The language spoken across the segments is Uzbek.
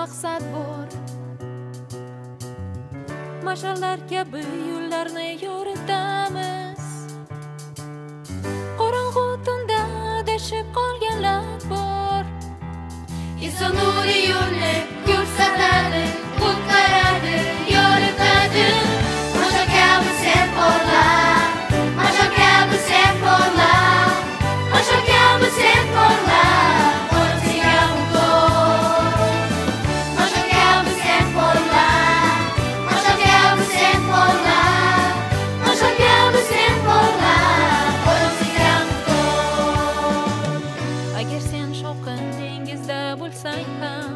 maqsad bor. Mash'allar kabi yo'llarni yoritamiz. Qorong'u tunda adashib qolganlar bor. Inson nuri yo'lni ko'rsatadi, qutqaradi, yoritadi. Mash'al kabi sen porla, mash'al kabi sen porla, mash'al kabi sen porla. Agar sen shovqin dengizda bo'lsang ham,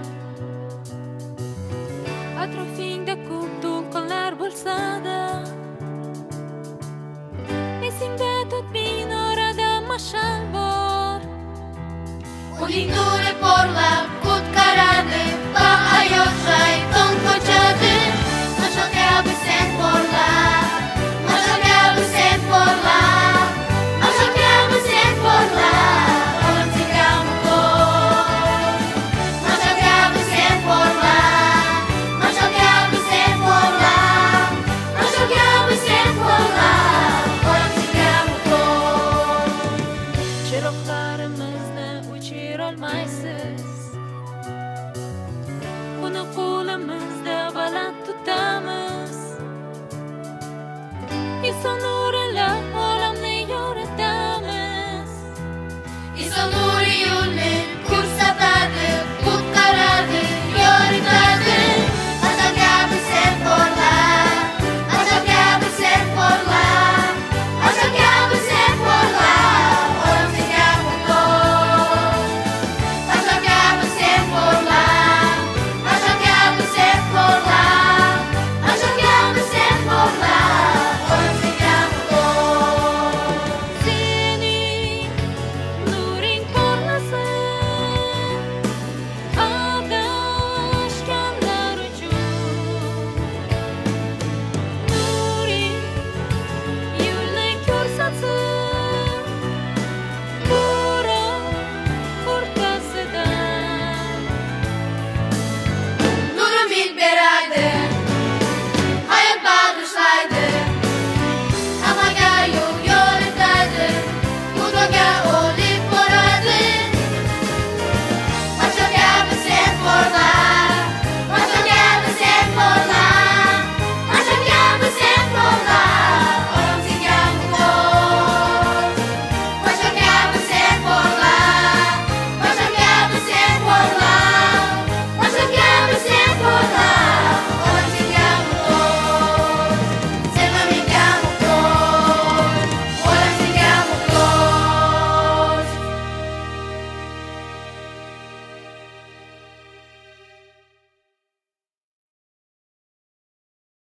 atrofingda ko'p to'lqinlar bo'lsa-da, esingda tut minorada mash'al bor. Uning nuri porlab qutqaradi va hayot shayton qochadi. Mash'al kabi sen porla, mash'al kabi sen porla, mash'al kabi sen porla. Chiroqlarimizni o'chirolmaysiz. Buni qo'limizda baland tutamiz. Inson